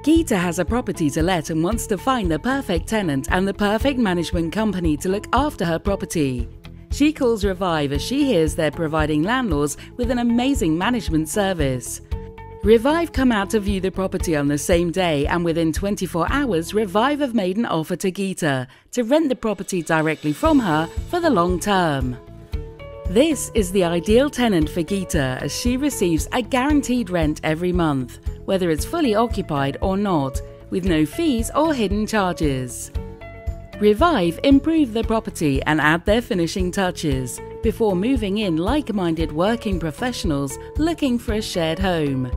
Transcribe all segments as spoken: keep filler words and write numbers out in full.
Geeta has a property to let and wants to find the perfect tenant and the perfect management company to look after her property. She calls Revive as she hears they're providing landlords with an amazing management service. Revive come out to view the property on the same day, and within twenty-four hours, Revive have made an offer to Geeta to rent the property directly from her for the long term. This is the ideal tenant for Geeta as she receives a guaranteed rent every month, whether it's fully occupied or not, with no fees or hidden charges. Revive improve the property and add their finishing touches before moving in like-minded working professionals looking for a shared home.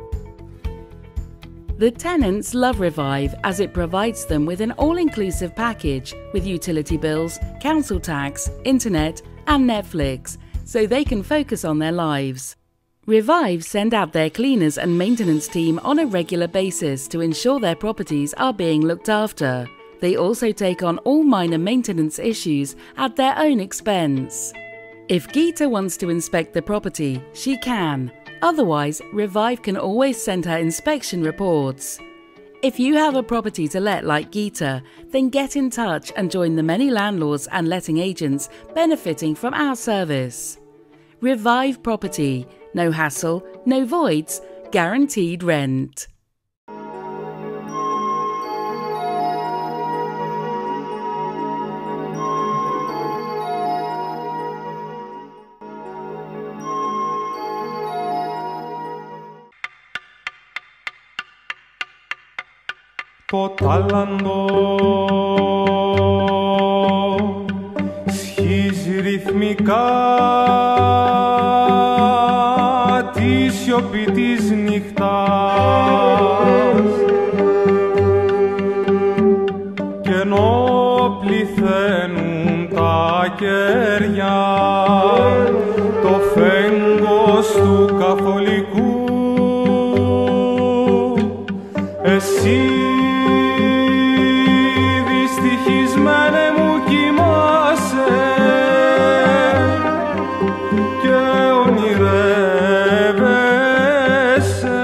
The tenants love Revive as it provides them with an all-inclusive package with utility bills, council tax, internet and Netflix, so they can focus on their lives. Revive send out their cleaners and maintenance team on a regular basis to ensure their properties are being looked after. They also take on all minor maintenance issues at their own expense. If Geeta wants to inspect the property, she can. Otherwise, Revive can always send her inspection reports. If you have a property to let like Geeta, then get in touch and join the many landlords and letting agents benefiting from our service. Revive Property. No hassle, no voids, guaranteed rent. Το τάλαντο σχίζει ρυθμικά τη σιωπή της νύχτας και ενώ πληθαίνουν τα κεριά το φέγγος του καθολικού εσύ δυστυχισμένε μου κοιμάσαι και ονειρεύεσαι.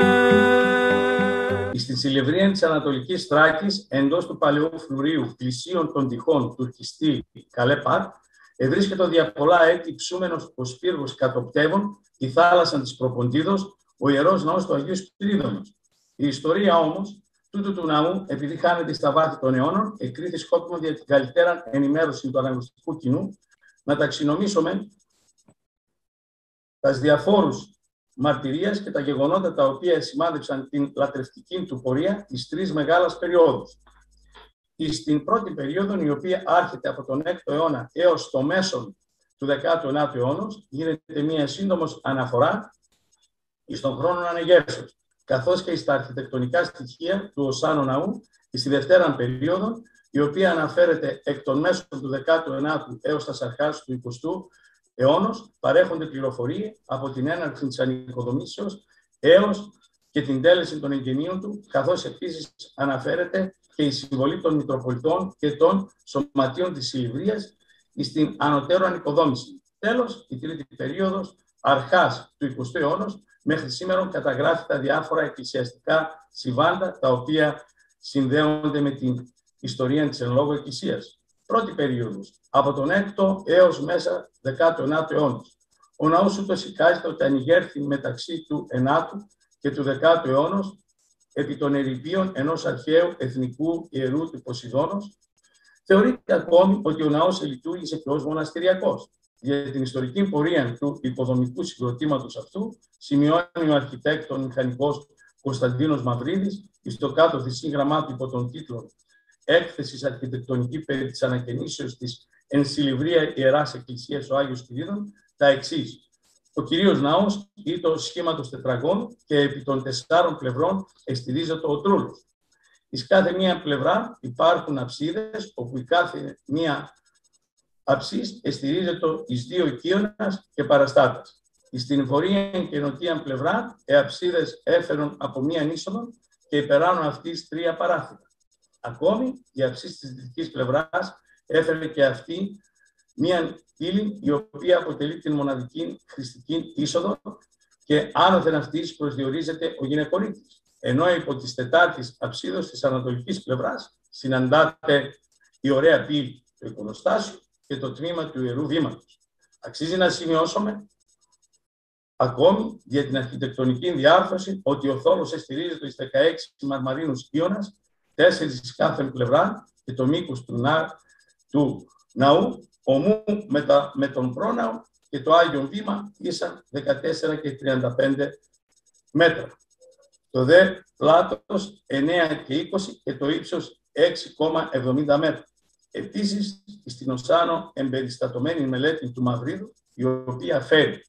Στην Σιλευρία της Ανατολικής Θράκης, εντός του παλαιού φλουρίου πλησίων των τυχών του Ορκιστή Καλέπαρ, ευρίσκεται ο δια πολλά έτη ψούμενος ο Σπύργος κατοπτεύων, η θάλασσα της Προποντίδος, ο ιερός ναός του Αγίου Σπυρίδωνος. Η ιστορία όμως τούτου του ναού, επειδή χάνεται στα βάθη των αιώνων, εκρίθη σκόπιμο για την καλύτερα ενημέρωση του αναγνωστικού κοινού, να ταξινομήσουμε τις διαφόρους μαρτυρίες και τα γεγονότα τα οποία σημάδεψαν την λατρευτική του πορεία τις τρεις μεγάλες περιόδους. Στην πρώτη περίοδο, η οποία άρχεται από τον έκτο αιώνα έως το μέσον του δεκάτου ενάτου αιώνα, γίνεται μία σύντομος αναφορά στον χρόνο ανεγέρσεως, καθώς και στα αρχιτεκτονικά στοιχεία του Οσάνου Ναού, στη δευτέρα περίοδο, η οποία αναφέρεται εκ των μέσων του δεκάτου ενάτου έως τα αρχές του εικοστού αιώνα, παρέχονται πληροφορίες από την έναρξη της ανοικοδομήσεως έως και την τέλεση των εγγενείων του, καθώς επίσης αναφέρεται και η συμβολή των Μητροπολιτών και των Σωματείων της Σιλιβρίας στην ανωτέρω ανοικοδόμηση. Τέλος, η τρίτη περίοδος, αρχάς του εικοστού αιώνα, μέχρι σήμερα καταγράφει τα διάφορα εκκλησιαστικά συμβάντα τα οποία συνδέονται με την ιστορία της εν λόγω εκκλησίας. Πρώτη περίοδος, από τον έκτο έως μέσα δεκάτου ενάτου αιώνα. Ο ναός ούτως εικάζεται ότι ανοιγέρθη μεταξύ του ενάτου και του δεκάτου αιώνα επί των ερειπίων ενός αρχαίου εθνικού ιερού του Ποσειδώνος. Θεωρείται ακόμη ότι ο ναός λειτουργήσε και ως μοναστηριακός. Για την ιστορική πορεία του υποδομικού συγκροτήματος αυτού, σημειώνει ο αρχιτέκτον μηχανικός Κωνσταντίνος Μαυρίδης, στο κάτω της σύγγραμμά του υπό τον τίτλο «Έκθεσης αρχιτεκτονική περί της ανακαινήσεως της εν Σιλιβρία Ιεράς Εκκλησίας ο Άγιος Κυρίδων», τα εξής. Ο κυρίως ναός είναι το σχήματος τετραγώνου και επί των τεσσάρων πλευρών εστηρίζεται ο τρούλος. Εις κάθε μία πλευρά υπάρχουν αψίδες, όπου η κάθε μία αψής εστηρίζεται εις δύο οικείωνας και παραστάτας. Στην βορεία και νοτία πλευρά, οι αψίδες έφεραν από μία είσοδο και υπεράνω αυτής τρία παράθυρα. Ακόμη, η αψής της δυτικής πλευράς έφερε και αυτή μία ύλη, η οποία αποτελεί την μοναδική χρηστική είσοδο και άνωθεν αυτής προσδιορίζεται ο γυναικορίτης. ενώ υπό της τετάρτης αψίδος της ανατολικής πλευράς συναντάται η ωραία πύλη του εικονοστάσιου και το τμήμα του Ιερού Βήματος. Αξίζει να σημειώσουμε ακόμη για την αρχιτεκτονική διάρθρωση ότι ο θόλος εστηρίζεται στις δεκαέξι μαρμαρίνους ίωνας, τέσσερις εις κάθε πλευρά και το μήκος του, να, του ναού, ομού με, τα, με τον πρόναο και το Άγιον Βήμα ήσαν δεκατέσσερα και τριάντα πέντε μέτρα. Το δε πλάτος εννέα και είκοσι και το ύψος έξι κόμμα εβδομήντα μέτρα. Επίσης, στην Οσάνο εμπεριστατωμένη μελέτη του Μαυρίδου, η οποία φέρει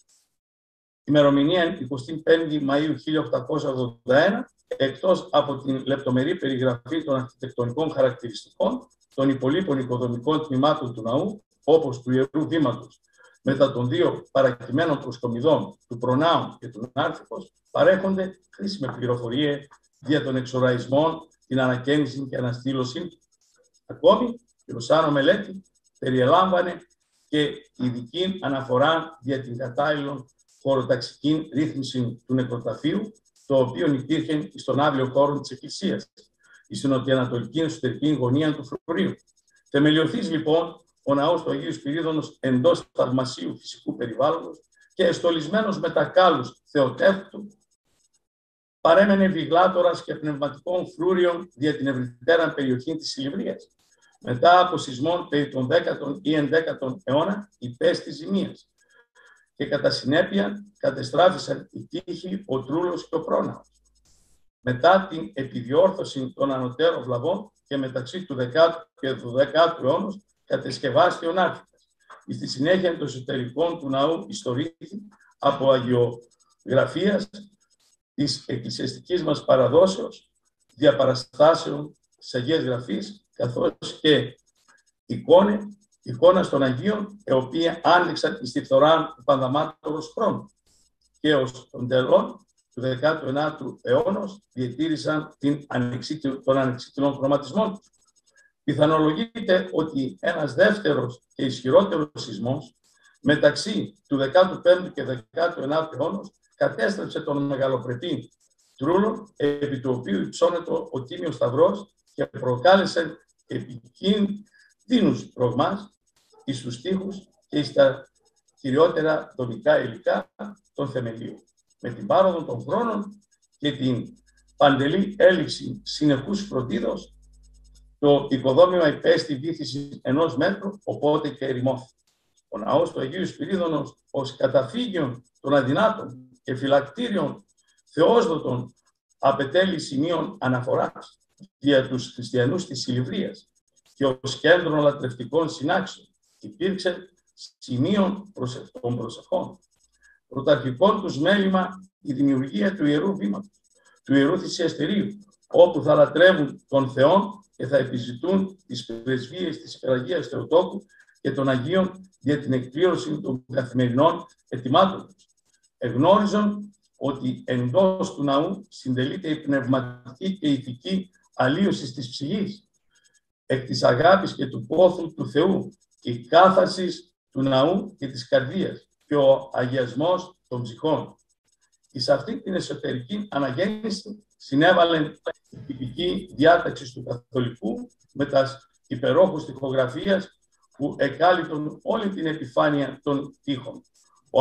ημερομηνία εικοστή πέμπτη Μαΐου χίλια οκτακόσια ογδόντα ένα, εκτός από την λεπτομερή περιγραφή των αρχιτεκτονικών χαρακτηριστικών των υπολείπων οικοδομικών τμήματων του ναού, όπως του Ιερού Βήματος, μετά των δύο παρακειμένων προσκομιδών του Προνάου και του Νάρθικος, παρέχονται χρήσιμες πληροφορίες για τον εξοραϊσμό, την ανακαίνιση και αναστήλωση. Ακόμη, η Οσάνο μελέτη περιελάμβανε και ειδική αναφορά για την κατάλληλη χωροταξική ρύθμιση του νεκροταφείου, το οποίο υπήρχε στον άβιο χώρο της Εκκλησίας, στην νοτιοανατολική εσωτερική γωνία του φρουρίου. Θεμελιωθείς λοιπόν ο ναός του Αγίου Σπυρίδωνος εντός θαυμασίου φυσικού περιβάλλοντος και εστολισμένος με τα κάλους θεοτεύκτου, παρέμενε βιγλάτορας και πνευματικών φρούριων δια την ευρυτέρα περιοχή της Ηλιβρίας. Μετά από σεισμόν περί τον δέκατο ή ενδέκατο αιώνα υπέστη ζημίας και κατά συνέπεια κατεστράφησαν οι τείχοι, ο Τρούλος και ο Πρόναος. Μετά την επιδιόρθωση των ανωτέρων βλαβών και μεταξύ του δεκάτου και του δωδεκάτου αιώνα κατεσκευάστηκε ο Νάρθικας. Στη συνέχεια των εσωτερικών του ναού ιστορήθη από αγιογραφίας της εκκλησιαστικής μας παραδόσεως, διαπαραστάσεων της Αγίας Γραφής, καθώς και εικόνε, εικόνα των Αγίων, οι οποίοι άνοιξαν στη φθορά του Πανδαμάτωρος χρόνου και ως των τελών του δεκάτου ενάτου αιώνα διατήρησαν την ανεξίτηλο, τον ανεξίτηλων χρωματισμών. Πιθανολογείται ότι ένας δεύτερος και ισχυρότερος σεισμός μεταξύ του δεκάτου πέμπτου και δεκάτου ενάτου αιώνα κατέστρεψε τον μεγαλοπρεπή Τρούλο, επί του οποίου υψώνεται ο Τίμιος Σταυρός και προκάλεσε επικίνδυνους προγμάς εις τους τοίχους και στα κυριότερα δομικά υλικά των θεμελίων. Με την πάροδο των χρόνων και την παντελή έλλειψη συνεχούς φροντίδος, το οικοδόμημα υπέστη βύθιση ενός μέτρου, οπότε και ερημώθη. Ο ναός του Αγίου Σπυρίδωνος ως καταφύγιον των αδυνάτων και φυλακτήριων θεόσδοτων απετέλει σημείων αναφοράς για τους χριστιανούς της Ηλιβρίας και ως κέντρο λατρευτικών συνάξεων υπήρξε σημείων των προσευχών. Πρωταρχικών τους μέλημα η δημιουργία του Ιερού Βήματος, του Ιερού Θυσιαστηρίου, όπου θα λατρεύουν τον Θεό και θα επιζητούν τις πρεσβείες της Υπεραγίας Θεοτόκου και των Αγίων για την εκπλήρωση των καθημερινών αιτημάτων τους. Εγνώριζαν ότι εντός του ναού συντελείται η πνευματική και ηθική αλλίωση της ψυχής, εκ της αγάπης και του πόθου του Θεού, και η κάθαρση του ναού και της καρδίας και ο αγιασμός των ψυχών. Εις αυτή την εσωτερική αναγέννηση συνέβαλε η τυπική διάταξη του καθολικού με τα υπερόχους τοιχογραφίας που εκάλυπτουν όλη την επιφάνεια των τείχων. Ο,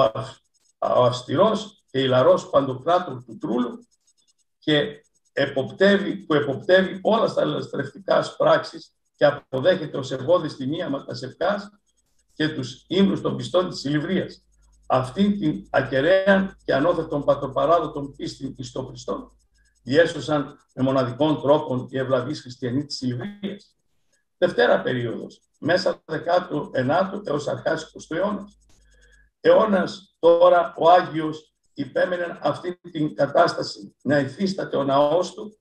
ο αυστηρός και ηλαρός παντοκράτορ του Τρούλου και εποπτεύει, που εποπτεύει όλα τα λαστρευτικά πράξεις και αποδέχεται ως ευώδης τη μία ματασευκάς και τους ύμνους των πιστών της Ηλιβρίας. Αυτή την ακεραία και ανώθευτον πατροπαράδοτον πίστη εις τον Χριστό διέσωσαν με μοναδικών τρόπων οι ευλαβείς χριστιανοί της Ηλιβρίας. Δευτέρα περίοδος, μέσα δεκάτου ενάτου έως αρχάς εικοστού αιώνας. Αιώνας τώρα ο Άγιος υπέμενε αυτή την κατάσταση να υφίσταται ο ναός του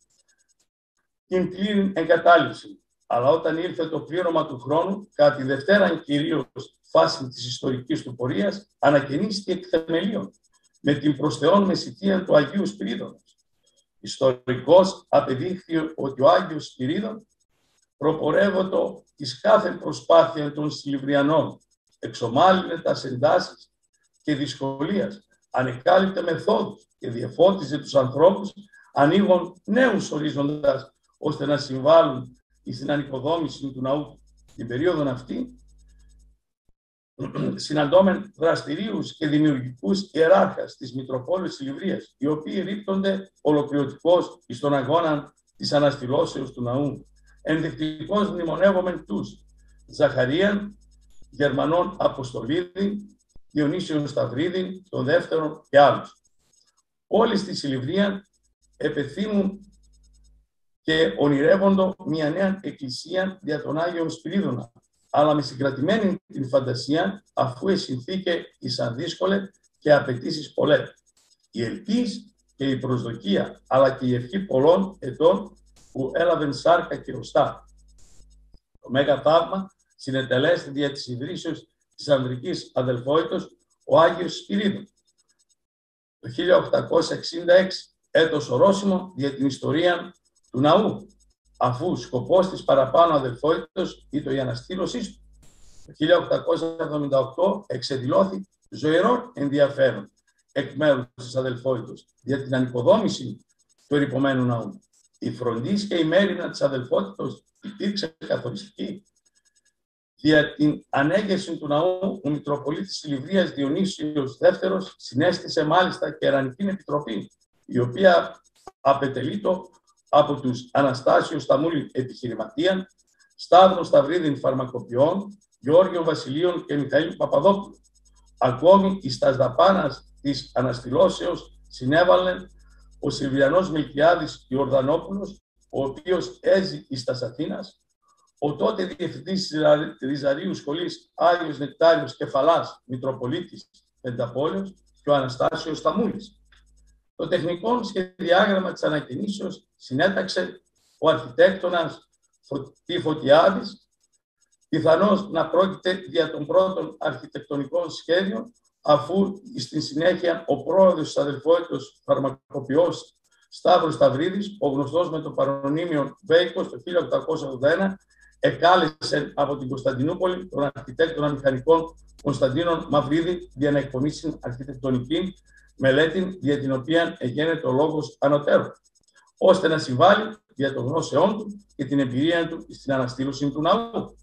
την πλήρη εγκατάλειψη. Αλλά όταν ήρθε το πλήρωμα του χρόνου, κατά τη Δευτέρα κυρίως φάση της ιστορικής του πορείας, ανακαινίστηκε εκ θεμελίων με την προς Θεόν μεσητεία του Αγίου Σπυρίδωνος. Ιστορικός απεδείχθη ότι ο Άγιος Σπυρίδων προπορεύωτο εις κάθε προσπάθεια των Σιλιβριανών, εξομάλυνε τα εντάσεις και δυσκολίας, ανεκάλυπτε μεθόδους και διαφώτιζε τους ανθρώπους ανοίγουν νέους ορίζοντας ώστε να συμβάλλουν στην ανοικοδόμηση του ναού την περίοδο αυτή, συναντώμεν δραστηρίους και δημιουργικούς ιεράρχας της Μητροπόλεως της Ηλιβρίας, οι οποίοι ρίπτονται ολοκληρωτικώς στον αγώνα της αναστηλώσεως του ναού. Ενδεικτικώς μνημονεύομεν τους Ζαχαρίαν, Γερμανών Αποστολίδη, Διονύσιον Σταυρίδη, τον δεύτερον και άλλους. Όλοι στη Ηλιβρία επεθύμουν και ονειρεύοντο μια νέα εκκλησία δια τον Άγιο Σπυρίδωνα, αλλά με συγκρατημένη την φαντασία, αφού εσυνθήκε ήσαν δύσκολε και απαιτήσεις πολλέ. Η ελπίς και η προσδοκία, αλλά και η ευχή πολλών ετών που έλαβεν σάρκα και οστά. Το Μέγα Θαύμα συνετελέστη δια της ιδρύσεως της ανδρικής αδελφότητος ο Άγιος Σπυρίδων. Το χίλια οκτακόσια εξήντα έξι έτος ορόσημο για την ιστορία του ναού, αφού σκοπός της παραπάνω αδελφότητος ήταν η αναστήλωσή του. Το χίλια οκτακόσια εβδομήντα οκτώ εξεδηλώθη ζωηρό ενδιαφέρον εκ μέρους της αδελφότητος για την ανοικοδόμηση του ερειπωμένου ναού. Η φροντίς και η μέριμνα της αδελφότητος υπήρξε καθοριστική. Για την ανέγερση του ναού, ο Μητροπολίτης Ηλιβρίας Διονύσιος δεύτερος συνέστησε μάλιστα κερανική επιτροπή, η οποία απετελείτο από τους Αναστάσιος Σταμούλη επιχειρηματίαν, Σταύρων Σταυρίδιν φαρμακοποιών, Γεώργιων Βασιλείων και Μιχαήλ Παπαδόπουλου. Ακόμη εις τας δαπάνας της αναστηλώσεως συνέβαλε ο Σιλβιανός Μιλκιάδης Ιορδανόπουλος, ο οποίος έζει εις τας Αθήνας, ο τότε διευθυντής της Ριζαρίου Σχολής Άγιος Νεκτάριος Κεφαλάς Μητροπολίτης Πενταπόλεως και ο Αναστάσιος Σταμούλης. Το τεχνικό σχεδιάγραμμα της ανακαινήσεως συνέταξε ο αρχιτέκτονας Φωτή Φωτιάδης, πιθανώς να πρόκειται για τον πρώτον αρχιτεκτονικό σχέδιο, αφού στην συνέχεια ο πρόεδρος της αδελφότητος φαρμακοποιός Σταύρος Σταυρίδης, ο γνωστός με το παρονίμιο Βέικος, το χίλια οκτακόσια ογδόντα ένα, εκάλεσε από την Κωνσταντινούπολη τον αρχιτέκτονα μηχανικών Κωνσταντίνων Μαυρίδη για να εκπονήσει αρχιτεκτονική μελέτη για την οποία εγένεται ο λόγος ανωτέρω, ώστε να συμβάλλει για το γνώσεόν του και την εμπειρία του στην αναστήλωση του ναού.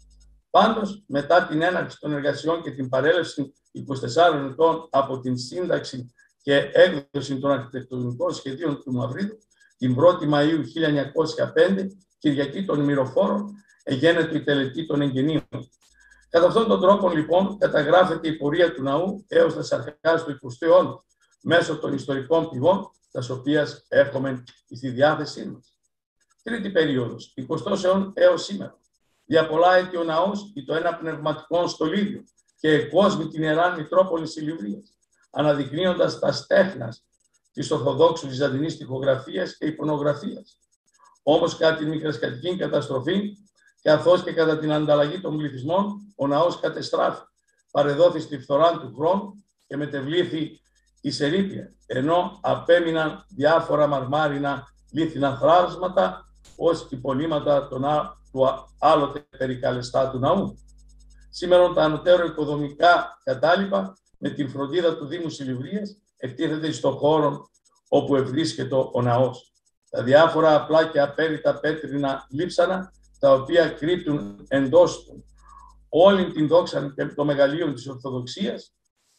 Πάντως, μετά την έναρξη των εργασιών και την παρέλευση είκοσι τεσσάρων ετών από την σύνταξη και έκδοση των αρχιτεκτονικών σχεδίων του Μαυρίδου, την πρώτη Μαΐου χίλια εννιακόσια πέντε, Κυριακή των Μυροφόρων, εγένεται η τελετή των εγγενείων. Κατά αυτόν τον τρόπο, λοιπόν, καταγράφεται η πορεία του ναού έως τις αρχές του εικοστού αιώνα, μέσω των ιστορικών πηγών, τα οποία έχουμε στη διάθεσή μας. Τρίτη περίοδος, εικοστός αιώνα έως σήμερα. Για πολλά έτη ο ναός ή το ένα πνευματικό στολίδιο και εκόσμη την Ιερά Μητρόπολη Ηλιβρίας, αναδεικνύοντας τα στέχνας της Ορθοδόξου Βυζαντινής τοιχογραφίας και εικονογραφίας. Όμως, κατά την μικρασκατική καταστροφή, καθώς και κατά την ανταλλαγή των πληθυσμών, ο ναός κατεστράφη, παρεδόθη στη φθορά του χρόνου και μετεβλήθη εις ερείπια, ενώ απέμειναν διάφορα μαρμάρινα λίθινα θράσματα ως υπολείμματα των του άλλοτε περικαλεστά του ναού. Σήμερα τα ανωτέρω οικοδομικά κατάλοιπα με την φροντίδα του Δήμου Ηλιβρίας εκτίθεται στον χώρο όπου ευρίσκεται ο ναός. Τα διάφορα απλά και απέριτα πέτρινα λείψανα, τα οποία κρύπτουν εντός του όλη την δόξα και το μεγαλείο της Ορθοδοξίας,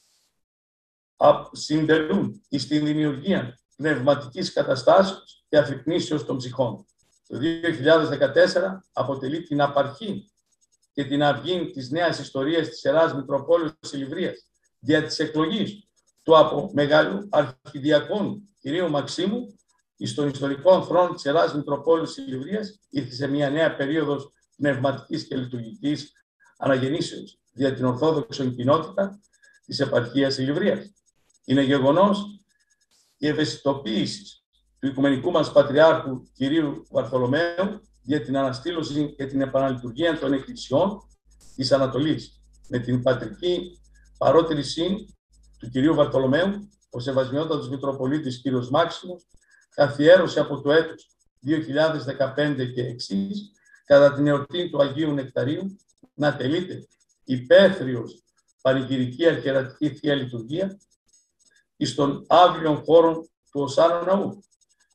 συντελούν στην δημιουργία πνευματικής καταστάσεως και αφυπνήσεως των ψυχών. Το δύο χιλιάδες δεκατέσσερα αποτελεί την απαρχή και την αυγή της νέας ιστορίας της Ιεράς Μητροπόλεως της Ηλιβρίας δια της εκλογής του από Μεγάλου Αρχιδιακόνου κ. Μαξίμου στον ιστορικό θρόνο της Ιεράς Μητροπόλεως της Ηλιβρίας ήρθε σε μια νέα περίοδος πνευματικής και λειτουργικής αναγεννήσεως δια την Ορθόδοξη κοινότητα της επαρχίας Ηλιβρίας. Είναι γεγονός η ευαισθητοποίηση του Οικουμενικού μας Πατριάρχου κ. Βαρθολομαίου για την αναστήλωση και την επαναλειτουργία των εκκλησιών της Ανατολής. Με την πατρική παρότριση του κ. Βαρθολομαίου, ο Σεβασμιότατος Μητροπολίτης κ. Μάξιμος καθιέρωσε από το έτος δύο χιλιάδες δεκαπέντε και εξής, κατά την εορτή του Αγίου Νεκταρίου, να τελείται υπαίθριος πανηγυρική αρχιερατική Θεία Λειτουργία εις των αύριων χώρων του Οσάνου Ναού.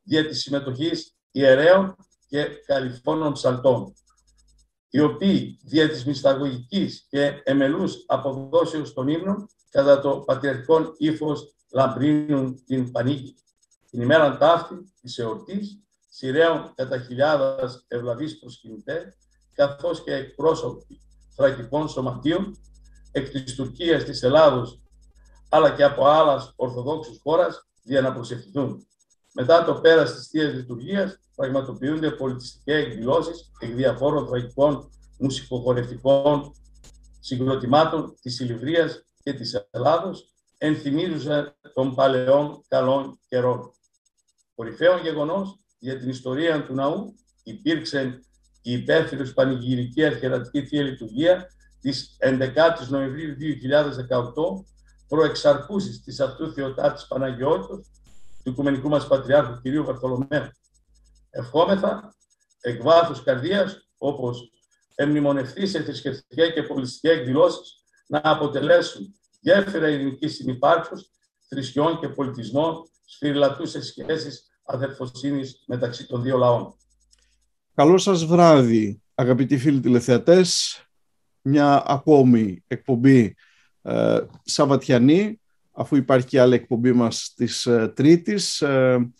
δια της συμμετοχής ιερέων και καλυφώνων ψαλτών, οι οποίοι δια της μυσταγωγικής και εμελούς αποδόσεως των ύμνων κατά το πατριαρχικό ύφος λαμπρύνουν την πανήγη. Την ημέρα ταύτη της εορτής σειραίων κατά χιλιάδας ευλαβείς προσκυνητές, καθώς και εκπρόσωποι θρακικών σωματείων εκ της Τουρκίας, της Ελλάδος, αλλά και από άλλας ορθοδόξους χώρας, για να προσευχηθούν. Μετά το πέρας της Θείας Λειτουργίας, πραγματοποιούνται πολιτιστικές εκδηλώσεις εκ διαφόρων θρακικών μουσικοχορευτικών συγκροτημάτων της Σιλιβρίας και της Ελλάδος, ενθυμίζουσα των παλαιών καλών καιρών. Κορυφαίο γεγονός για την ιστορία του ναού υπήρξε η υπεύθυνος πανηγυρική αρχιερατική Θεία Λειτουργία της έντεκα Νοεμβρίου δύο χιλιάδες δεκαοκτώ, προεξαρκούσης της αυτού Θεοτάτης Παναγιώτος, του Οικουμενικού μας Πατριάρχου κ. Βαρθολομαίου. Ευχόμεθα εκ βάθους καρδίας, όπως εμνημονευτεί σε θρησκευτικές και πολιτιστικές εκδηλώσεις, να αποτελέσουν γέφυρα ειρηνικής συνυπάρξεως θρησκειών και πολιτισμών, σφυριλατούσες σχέσεις αδερφοσύνης μεταξύ των δύο λαών. Καλό σας βράδυ, αγαπητοί φίλοι τηλεθεατές. Μια ακόμη εκπομπή ε, σαββατιανή, αφού υπάρχει και άλλη εκπομπή μας της ε, Τρίτης. Ε,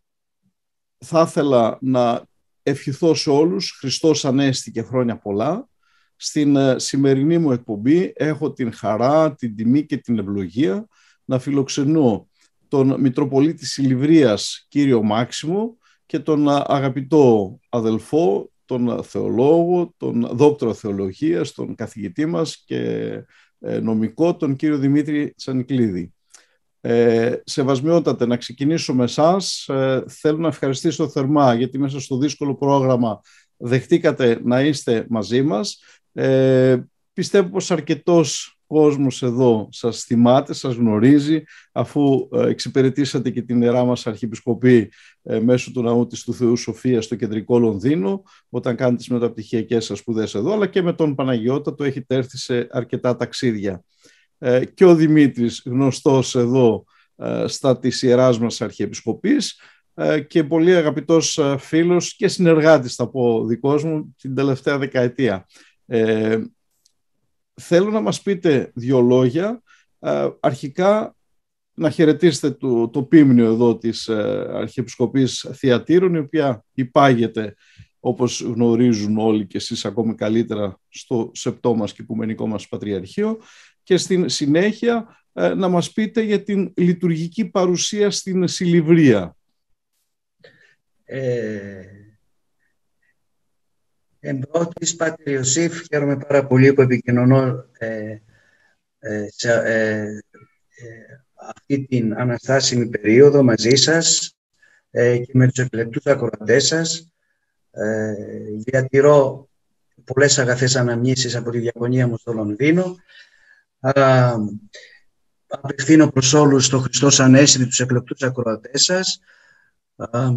θα ήθελα να ευχηθώ σε όλους Χριστός Ανέστη και χρόνια πολλά. Στην ε, σημερινή μου εκπομπή έχω την χαρά, την τιμή και την ευλογία να φιλοξενώ τον Μητροπολίτη Σιλιβρίας κύριο Μάξιμο και τον αγαπητό αδελφό, τον θεολόγο, τον δόκτωρο θεολογίας, τον καθηγητή μας και νομικό, τον κύριο Δημήτρη Τσανικλίδη. Ε, σεβασμιότατε, να ξεκινήσω με εσάς. Ε, θέλω να ευχαριστήσω θερμά γιατί μέσα στο δύσκολο πρόγραμμα δεχτήκατε να είστε μαζί μας. Ε, πιστεύω πως αρκετός κόσμος εδώ σας θυμάται, σας γνωρίζει, αφού ε, εξυπηρετήσατε και την ιερά μας Αρχιεπισκοπή ε, μέσω του Ναού της του Θεού Σοφίας στο κεντρικό Λονδίνο, όταν κάνετε τις μεταπτυχιακές σας σπουδές εδώ, αλλά και με τον Παναγιώτα το έχετε έρθει σε αρκετά ταξίδια. Ε, και ο Δημήτρης, γνωστός εδώ ε, στα της ιεράς μας Αρχιεπισκοπής, ε, και πολύ αγαπητός ε, φίλος και συνεργάτης, θα πω, δικός μου την τελευταία δεκαετία. Ε, Θέλω να μας πείτε δύο λόγια. Ε, αρχικά να χαιρετήσετε το, το πίμνιο εδώ της ε, Αρχιεπισκοπής Θειατήρων, η οποία υπάγεται, όπως γνωρίζουν όλοι και εσείς ακόμη καλύτερα, στο σεπτό μας και οικουμενικό μας Πατριαρχείο, και στην συνέχεια ε, να μας πείτε για την λειτουργική παρουσία στην Σιλιβρία. Ε... Εν πρώτης, Πάτερ Ιωσήφ, χαίρομαι πάρα πολύ που επικοινωνώ ε, ε, σε ε, ε, αυτή την αναστάσιμη περίοδο μαζί σας ε, και με τους εκλεκτούς ακροατές σας. Ε, διατηρώ πολλές αγαθές αναμνήσεις από τη διακονία μου στο Λονδίνο. Α, απευθύνω προς όλους το Χριστός Ανέστη, τους εκλεκτούς ακροατές σας. Α,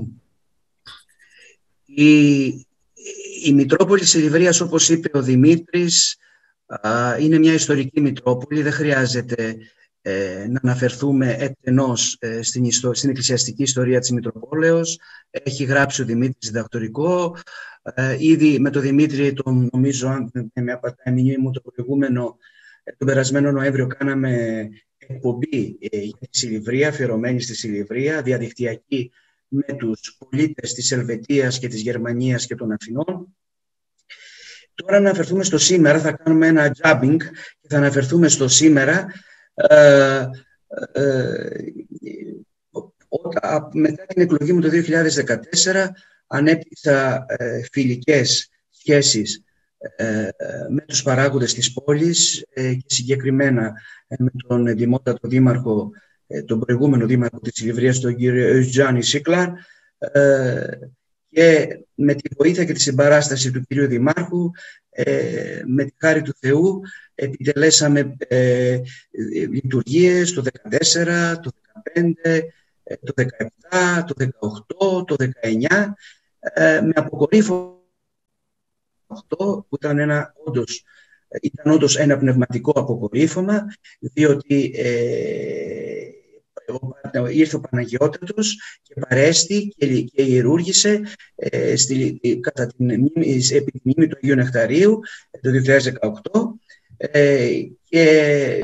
η Η Μητρόπολη Σιλιβρίας, όπως είπε ο Δημήτρης, είναι μια ιστορική Μητρόπολη. Δεν χρειάζεται ε, να αναφερθούμε εκτενώς ε, στην, ιστο... στην εκκλησιαστική ιστορία της Μητροπόλεως. Έχει γράψει ο Δημήτρης διδακτορικό. Ε, ήδη με τον Δημήτρη, τον, νομίζω, αν με απατάει η μνήμη μου, το προηγούμενο, τον περασμένο Νοέμβριο, κάναμε εκπομπή ε, για τη Σιλιβρία, αφιερωμένη στη Σιλιβρία, διαδικτυακή, με τους πολίτες της Ελβετίας και της Γερμανίας και των Αθηνών. Τώρα αναφερθούμε στο σήμερα, θα κάνουμε ένα jumping και θα αναφερθούμε στο σήμερα. Ε, ε, όταν, μετά την εκλογή μου το δύο χιλιάδες δεκατέσσερα ανέπτυξα ε, φιλικές σχέσεις ε, με τους παράγοντες της πόλης ε, και συγκεκριμένα ε, με τον Δημότατο Δήμαρχο, τον προηγούμενο δήμαρχο της Σιλιβρίας, τον κύριο Ευγιάννη Σίκλαρ, και με τη βοήθεια και τη συμπαράσταση του κυρίου Δημάρχου, με τη χάρη του Θεού, επιτελέσαμε λειτουργίες το δύο χιλιάδες δεκατέσσερα, το δύο χιλιάδες δεκαπέντε, το δύο χιλιάδες δεκαεπτά, το δύο χιλιάδες δεκαοκτώ, το δύο χιλιάδες δεκαεννιά, με αποκορύφωμα αυτό που ήταν ένα όντως Ήταν όντως ένα πνευματικό αποκορύφωμα, διότι ε, ήρθε ο Παναγιώτατος και παρέστη και, και ιερούργησε ε, στη, κατά την επιμνήμη του Αγίου Νεκταρίου το δύο χιλιάδες δεκαοκτώ ε, και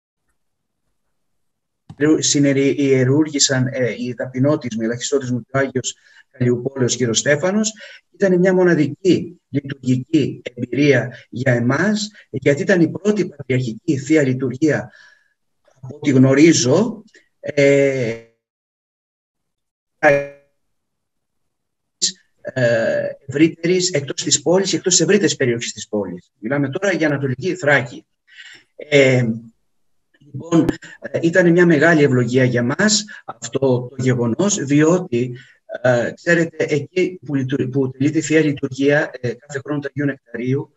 συνειερούργησαν ε, οι ταπεινότης μου, οι ελαχιστότης μου και ο Άγιος Καλλιουπόλεως και ο Στέφανος. Ήταν μια μοναδική λειτουργική εμπειρία για εμάς, γιατί ήταν η πρώτη πατριαρχική Θεία Λειτουργία από ό,τι γνωρίζω ε, ε, ευρύτερης εκτός της πόλης, εκτός της ευρύτερης περιοχής της πόλης. Μιλάμε τώρα για Ανατολική Θράκη. Ε, λοιπόν, ήταν μια μεγάλη ευλογία για μας αυτό το γεγονός, διότι ε, ξέρετε, εκεί που, που τελείται η Θεία Λειτουργία ε, κάθε χρόνο του Αγίου Νεκταρίου,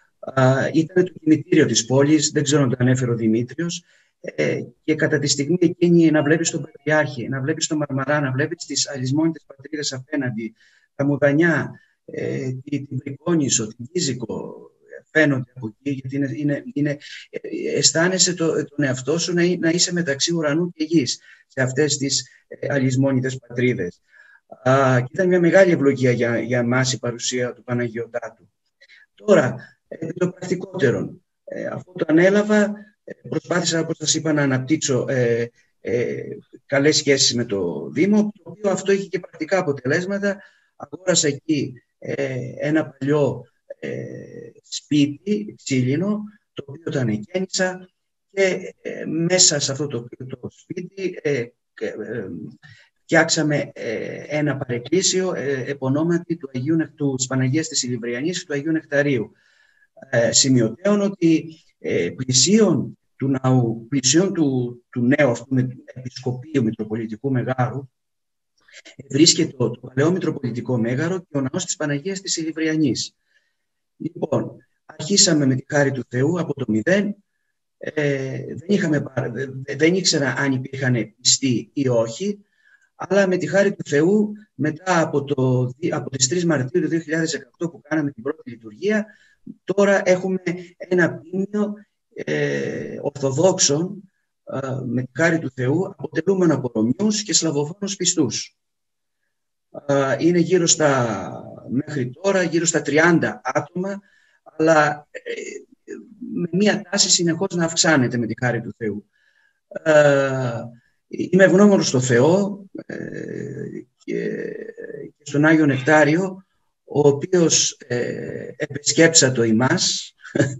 ε, ήταν το κημητήριο της πόλης, δεν ξέρω αν το ανέφερε ο Δημήτριος, ε, και κατά τη στιγμή εκείνη να βλέπεις τον Πατριάρχη, να βλέπεις τον Μαρμαρά, να βλέπεις τις αλυσμόνητες πατρίδες απέναντι, τα Μουδανιά, ε, την Βρικόνησο, την Κίζικο, φαίνονται από εκεί, γιατί είναι, είναι, είναι, αισθάνεσαι το, τον εαυτό σου να, να είσαι μεταξύ ουρανού και γης σε αυτές τις ε, αλυσμόνητες πατρίδες. Α, και ήταν μια μεγάλη ευλογία για, για εμάς η παρουσία του Παναγιωτάτου. Τώρα, επί το πρακτικότερον, ε, αφού το ανέλαβα, ε, προσπάθησα, όπως σας είπα, να αναπτύξω ε, ε, καλές σχέσεις με το Δήμο, το οποίο αυτό είχε και πρακτικά αποτελέσματα. Αγόρασα εκεί ε, ένα παλιό ε, σπίτι ξύλινο, το οποίο το ανεκαίνισα και ε, μέσα σε αυτό το, το σπίτι ε, ε, ε, φτιάξαμε ε, ένα παρεκκλήσιο ε, επωνόματι του Αγίου, του, της Παναγίας της Ηλιβριανής και του Αγίου Νεκταρίου. Ε, σημειωτέων ότι ε, πλησίων του ναού, πλησίων του, του νέου αυτού με, επισκοπείου Μητροπολιτικού Μεγάρου, βρίσκεται το, το παλαιό Μητροπολιτικό Μέγαρο και ο ναός της Παναγίας της Ηλιβριανής. Λοιπόν, αρχίσαμε με τη χάρη του Θεού από το μηδέν. Ε, δεν, είχαμε, δεν, δεν ήξερα αν υπήρχαν πιστοί ή όχι, αλλά με τη χάρη του Θεού, μετά από, το, από τις τρεις Μαρτίου του δύο χιλιάδες δεκαοκτώ που κάναμε την πρώτη λειτουργία, τώρα έχουμε ένα ποίμνιο ε, Ορθοδόξων ε, με τη χάρη του Θεού, αποτελούμενο από Ρωμιούς και Σλαβοφώνους πιστούς. Ε, είναι γύρω στα, μέχρι τώρα, γύρω στα τριάντα άτομα, αλλά ε, με μία τάση συνεχώς να αυξάνεται με τη χάρη του Θεού. Ε, είμαι ευγνώμονος στο Θεό ε, και, και στον Άγιο Νεκτάριο, ο οποίος ε, επισκέψατο ημάς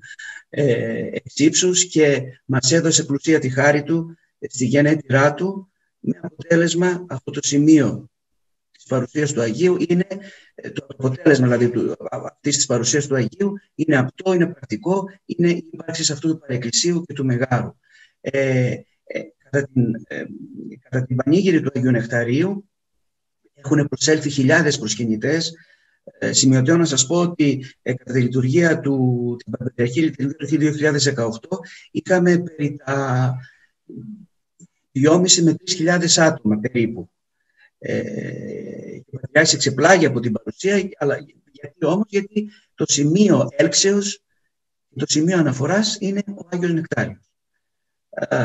ε, εξ ύψους και μας έδωσε πλουσία τη χάρη του στη γενέτειρά του, με αποτέλεσμα αυτό το σημείο της παρουσίας του Αγίου είναι, το αποτέλεσμα δηλαδή του, αυτής της παρουσίας του Αγίου είναι απτό, είναι πρακτικό, είναι η ύπαρξη αυτού του παρεκκλησίου και του Μεγάρου. Ε, ε, κατά, την, ε, κατά την πανήγυρη του Αγίου Νεκταρίου έχουν προσέλθει χιλιάδες προσκυνητές. Ε, σημειωτέω να σας πω ότι ε, κατά τη λειτουργία του, την Πατριαρχική Λειτουργία του δύο χιλιάδες δεκαοκτώ είχαμε περί τα δυόμισι με τρεις χιλιάδες άτομα περίπου. Ε, η Πατριάρχης εξεπλάγει από την παρουσία, αλλά γιατί όμως, γιατί το σημείο έλξεως, το σημείο αναφοράς είναι ο Άγιος Νεκτάριος. Ε,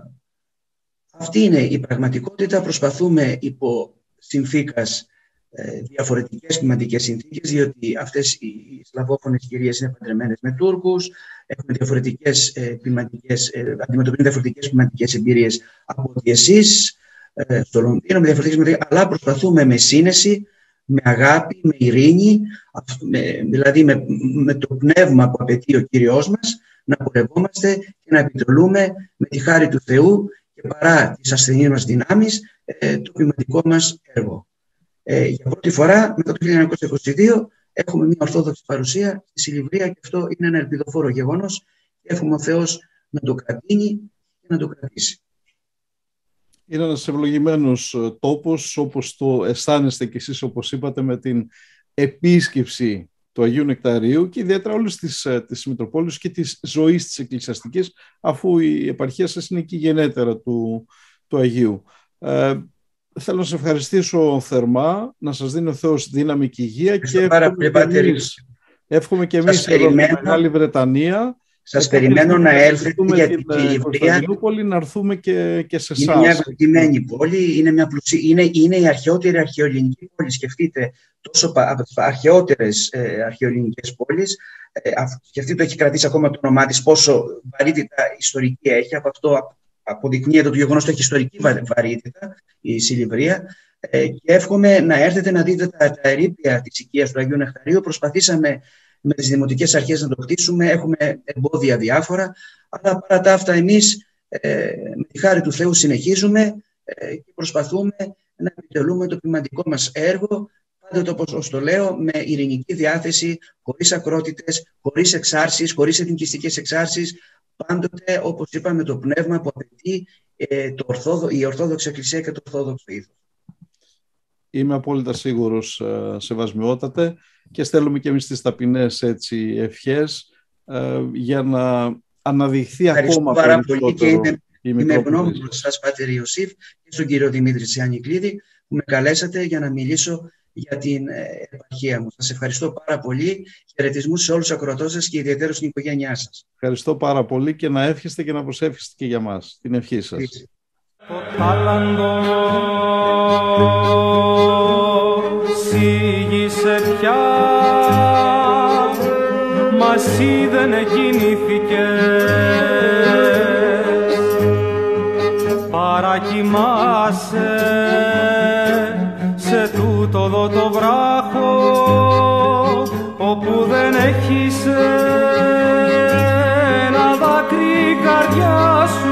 αυτή είναι η πραγματικότητα. Προσπαθούμε υπό συνθήκας διαφορετικές κλιματικές συνθήκες, διότι αυτές οι σλαβόφωνες κυρίες είναι παντρεμένες με Τούρκους, έχουν διαφορετικές κλιματικές, αντιμετωπίζουν διαφορετικές κλιματικές εμπειρίες από ότι εσείς στο Λονδίνο, με διαφορετικές, αλλά προσπαθούμε με σύνεση, με αγάπη, με ειρήνη, με, δηλαδή με, με το πνεύμα που απαιτεί ο Κύριος μας, να πορευόμαστε και να επιτελούμε με τη χάρη του Θεού και παρά τις ασθενείς μας δυνάμεις το ποιηματικό μας έργο. Ε, για πρώτη φορά μετά το χίλια εννιακόσια είκοσι δύο έχουμε μια ορθόδοξη παρουσία στη Σιλιβρία και αυτό είναι ένα ελπιδοφόρο γεγονός και εύχομαι ο Θεός να το κρατήσει και να το κρατήσει. Είναι ένας ευλογημένος τόπος, όπως το αισθάνεστε κι εσείς, όπως είπατε, με την επίσκεψη του Αγίου Νεκταρίου και ιδιαίτερα όλης της, της Μητροπόλης και της ζωής της εκκλησιαστικής, αφού η επαρχία σας είναι και η γενέτερα του, του Αγίου. Ε, Θέλω να σας ευχαριστήσω θερμά, να σας δίνει ο Θεός δύναμη και υγεία και εύχομαι και εμείς, εύχομαι και εμείς εδώ στη Μεγάλη Βρετανία Σας περιμένω να έλθετε, γιατί η Λιβρία Κωνσταντινούπολη να έρθουμε και, και σε εσάς. Είναι μια ευεργετημένη πόλη, είναι, μια πλουσί, είναι, είναι η αρχαιότερη αρχαιοελληνική πόλη. Σκεφτείτε, τόσο από τις αρχαιότερες ε, αρχαιοελληνικές πόλεις, ε, και αυτή το έχει κρατήσει ακόμα το όνομά της, πόσο βαρύτητα ιστορική έχει. Από αυτό αποδεικνύεται το γεγονός ότι έχει ιστορική βαρύτητα η Σιλιβρία. Ε, και εύχομαι να έρθετε να δείτε τα, τα ερείπια της οικίας του Αγίου Νεκταρίου. Προσπαθήσαμε με τις δημοτικές αρχές να το κτίσουμε, έχουμε εμπόδια διάφορα, αλλά παρά τα αυτά εμείς ε, με τη χάρη του Θεού συνεχίζουμε ε, και προσπαθούμε να επιτελούμε το ποιηματικό μας έργο, πάντοτε όπως το λέω, με ειρηνική διάθεση, χωρίς ακρότητες, χωρίς εξάρσεις, χωρίς εθνικιστικές εξάρσεις, πάντοτε, όπως είπαμε, το πνεύμα που απαιτεί ε, το ορθόδο, η Ορθόδοξη Εκκλησία και το Ορθόδοξο ήθος. Είμαι απόλυτα σίγουρος, Σεβασμιότατε, και στέλνουμε και εμείς τις ταπεινές έτσι ευχές ε, για να αναδειχθεί ακόμα περισσότερο και είμαι, είμαι ευγνώμων προς σας, Πάτερ Ιωσήφ, και στον κύριο Δημήτρη Τσιανικλίδη, που με καλέσατε για να μιλήσω για την επαρχία μου. Σας ευχαριστώ πάρα πολύ. Χαιρετισμούς σε όλους τους ακροατές σας και ιδιαίτερα στην οικογένειά σας. Ευχαριστώ πάρα πολύ και να εύχεστε και να προσεύχεστε και για μας. Την ευχή σας. Το τάλαντο σίγησε πια, μα εσύ δεν εκκινήθηκες. Παρακοιμάσαι σε τούτο εδώ το βράχο, όπου δεν έχεις ένα δάκρυ η καρδιά σου.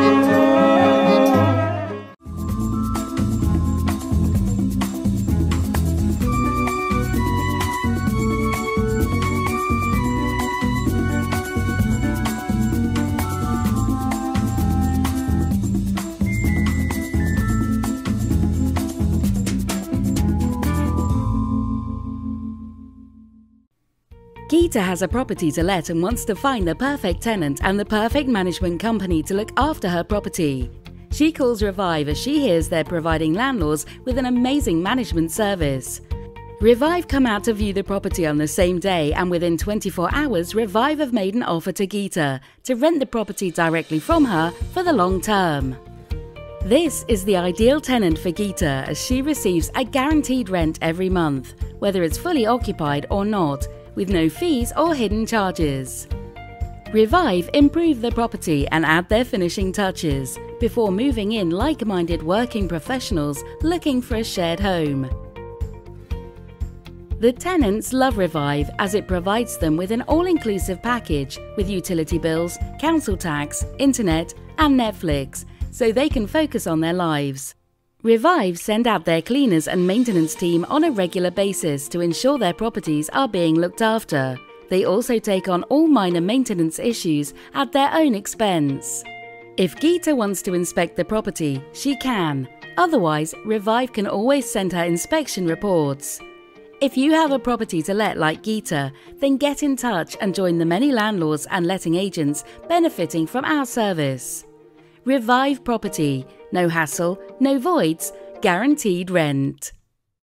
Gita has a property to let and wants to find the perfect tenant and the perfect management company to look after her property. She calls Revive as she hears they're providing landlords with an amazing management service. Revive come out to view the property on the same day, and within twenty-four hours Revive have made an offer to Gita to rent the property directly from her for the long term. This is the ideal tenant for Gita, as she receives a guaranteed rent every month, whether it's fully occupied or not, with no fees or hidden charges. Revive improve the property and add their finishing touches before moving in like-minded working professionals looking for a shared home. The tenants love Revive as it provides them with an all-inclusive package with utility bills, council tax, internet and Netflix, so they can focus on their lives. Revive send out their cleaners and maintenance team on a regular basis to ensure their properties are being looked after. They also take on all minor maintenance issues at their own expense. If Gita wants to inspect the property, she can. Otherwise, Revive can always send her inspection reports. If you have a property to let like Gita, then get in touch and join the many landlords and letting agents benefiting from our service. Revive Property. No hassle, no voids, guaranteed rent.